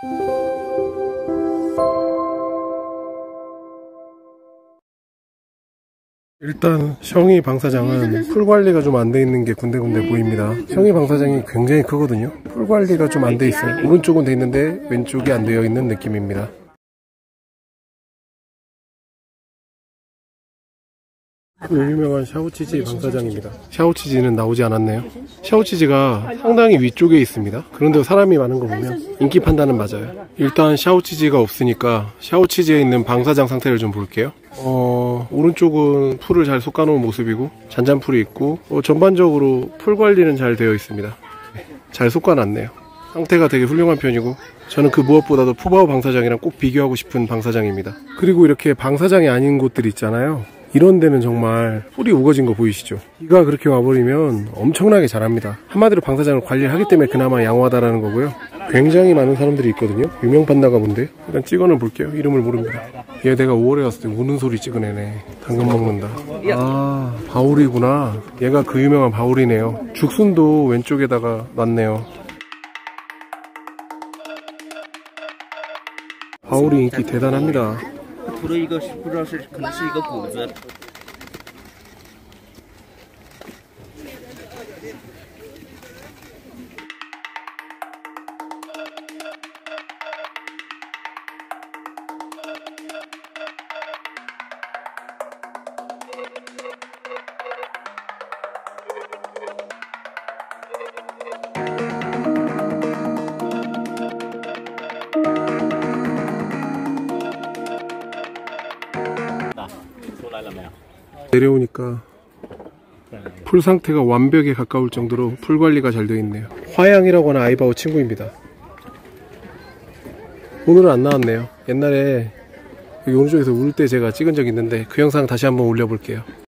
일단 션이 방사장은 풀 관리가 좀 안 돼 있는 게 군데군데 보입니다. 션이 방사장이 굉장히 크거든요. 풀 관리가 좀 안 돼 있어요. 오른쪽은 돼 있는데 왼쪽이 안 되어 있는 느낌입니다. 유명한 샤오치지 방사장입니다. 샤오치지는 나오지 않았네요. 샤오치지가 상당히 위쪽에 있습니다. 그런데 사람이 많은 거 보면 인기 판단은 맞아요. 일단 샤오치지가 없으니까 샤오치지에 있는 방사장 상태를 좀 볼게요. 오른쪽은 풀을 잘 솎아놓은 모습이고 잔잔풀이 있고 전반적으로 풀 관리는 잘 되어 있습니다. 잘 솎아놨네요. 상태가 되게 훌륭한 편이고 저는 그 무엇보다도 푸바오 방사장이랑 꼭 비교하고 싶은 방사장입니다. 그리고 이렇게 방사장이 아닌 곳들 있잖아요. 이런 데는 정말 풀이 우거진 거 보이시죠? 비가 그렇게 와버리면 엄청나게 자랍니다. 한마디로 방사장을 관리를 하기 때문에 그나마 양호하다라는 거고요. 굉장히 많은 사람들이 있거든요. 유명 판다가 본데 일단 찍어는 볼게요. 이름을 모릅니다. 얘 내가 5월에 갔을 때 우는 소리 찍은 애네. 당근 먹는다. 아, 바울이구나. 얘가 그 유명한 바울이네요. 죽순도 왼쪽에다가 놨네요. 바울이 인기 대단합니다. 涂了一个不知道是可能是一个谷子。 내려오니까 풀 상태가 완벽에 가까울 정도로 풀 관리가 잘 되어 있네요. 화양이라고 하는 아이바오 친구입니다. 오늘은 안 나왔네요. 옛날에 여기 오른쪽에서 울 때 제가 찍은 적이 있는데 그 영상 다시 한번 올려볼게요.